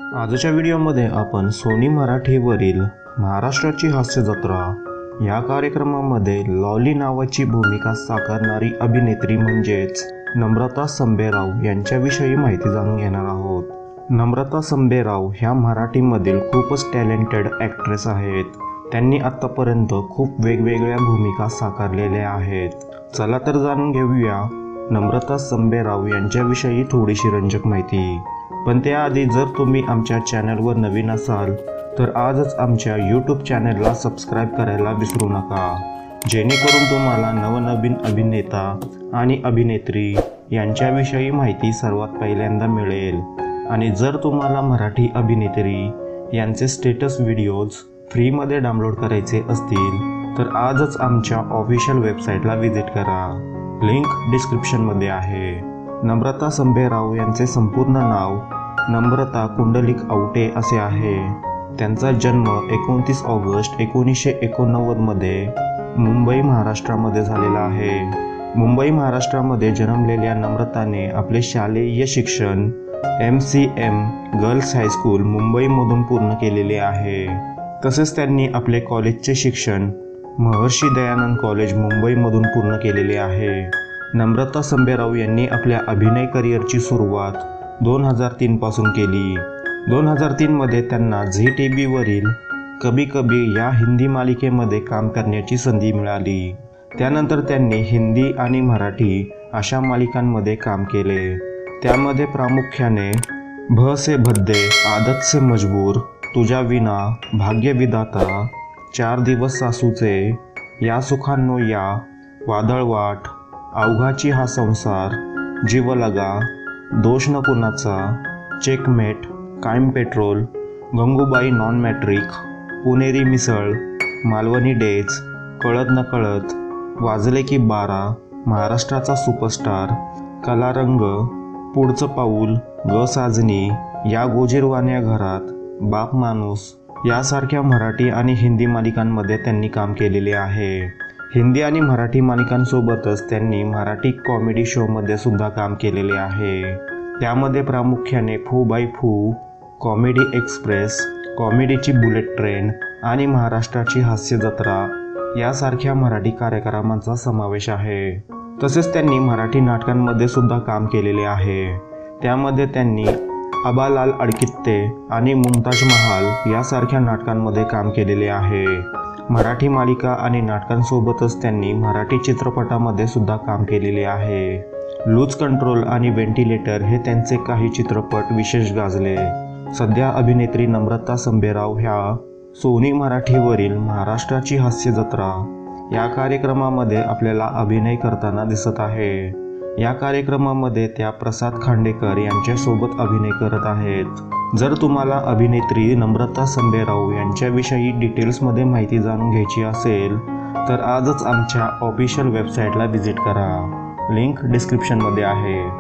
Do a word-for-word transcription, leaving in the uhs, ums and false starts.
आजच्या व्हिडिओमध्ये आपण सोनी मराठीवरील महाराष्ट्राची हास्य जत्रा या कार्यक्रमामध्ये लॉली नावाची भूमिका साकारणारी अभिनेत्री म्हणजेच नम्रता संभेराव यांच्याविषयी माहिती जाणून घेणार आहोत। नम्रता संभेराव ह्या मराठीमधील खूपच टॅलेंटेड ॲक्ट्रेस आहेत। त्यांनी आत्तापर्यंत खूप वेगवेगळ्या भूमिका साकारलेल्या आहेत। चला तर जाणून घेऊया नम्रता संभेराव यांच्याविषयी थोडीशी रंजक माहिती। पण त्याआधी जर तुम्ही आमच्या चॅनलवर नवीन असाल तर आजच आमच्या यूट्यूब चॅनलला सबस्क्राईब करायला विसरू नका, जेणेकरून तुम्हाला नवनवीन अभिनेता आणि अभिनेत्री यांच्याविषयी माहिती सर्वात पहिल्यांदा मिळेल। आणि जर तुम्हाला मराठी अभिनेत्री यांचे स्टेटस व्हिडिओज फ्रीमध्ये डाउनलोड करायचे असतील तर आजच आमच्या ऑफिशियल वेबसाईटला व्हिजिट करा, लिंक डिस्क्रिप्शनमध्ये आहे। नम्रता संभेराव यांचे संपूर्ण नाव नम्रता कुंडलिक आवटे असे आहे। त्यांचा जन्म एकोणतीस ऑगस्ट एकोणीसशे एकोणनव्वदमध्ये मुंबई महाराष्ट्रामध्ये झालेला आहे। मुंबई महाराष्ट्रामध्ये जन्मलेल्या नम्रताने आपले शालेय शिक्षण M C M girls high school मुंबईमधून पूर्ण केलेले आहे। तसेच त्यांनी आपले कॉलेजचे शिक्षण महर्षी दयानंद कॉलेज मुंबईमधून पूर्ण केलेले आहे। नम्रता संभेराव यांनी आपल्या अभिनय करिअरची सुरुवात दोन हजार तीन पासून केली। दोन हजार तीनमध्ये त्यांना झी टी व्हीवरील कभी कभी या हिंदी मालिकेमध्ये काम करण्याची संधी मिळाली। त्यानंतर त्यांनी हिंदी आणि मराठी अशा मालिकांमध्ये काम केले। त्यामध्ये प्रामुख्याने भ से भद्दे, आदत से मजबूर, तुझ्या विना, भाग्यविधाता, चार दिवस सासूचे, या सुखांनो या, वादळवाट, अवघाची हा संसार, जीवलगा, दोष न कुणाचा, चेकमेट, कायम petrol, Gangubai non matric, Puneri misal, Malvani days, कळत न कळत, वाजले की बारा, महाराष्ट्राचा सुपरस्टार, कलारंग, पुढचं पाऊल, ग साजनी, या गोजीरवाण्या घरात, बाप माणूस यासारख्या मराठी आणि हिंदी मालिकांमध्ये त्यांनी काम केलेले आहे। हिंदी आणि मराठी मालिकांसोबतच त्यांनी मराठी कॉमेडी शोमध्ये सुद्धा काम केलेले आहे। त्यामध्ये प्रामुख्याने फू बाय फू, कॉमेडी एक्सप्रेस, कॉमेडीची बुलेट ट्रेन आणि महाराष्ट्राची हास्य जत्रा यासारख्या मराठी कार्यक्रमांचा समावेश आहे। तसेच त्यांनी मराठी नाटकांमध्ये सुद्धा काम केलेले आहे। त्यामध्ये त्यांनी आबालाल अडकित्ते आणि मुमताज महाल यासारख्या नाटकांमध्ये काम केलेले आहे। मराठी मालिका आणि नाटकांसोबतच त्यांनी मराठी चित्रपटामध्ये सुद्धा काम केलेले आहे। लूज कंट्रोल आणि व्हेंटिलेटर हे त्यांचे काही चित्रपट विशेष गाजले। सध्या अभिनेत्री नम्रता संभेराव ह्या सोनी मराठीवरील महाराष्ट्राची हास्य जत्रा या कार्यक्रमामध्ये आपल्याला अभिनय करताना दिसत आहे। या कार्यक्रमामध्ये त्या प्रसाद खांडेकर यांच्यासोबत अभिनय करत आहेत। जर तुम्हाला अभिनेत्री नम्रता संभेराव यांच्याविषयी डिटेल्समध्ये माहिती जाणून घ्यायची असेल तर आजच आमच्या ऑफिशियल वेबसाईटला व्हिजिट करा, लिंक डिस्क्रिप्शनमध्ये आहे।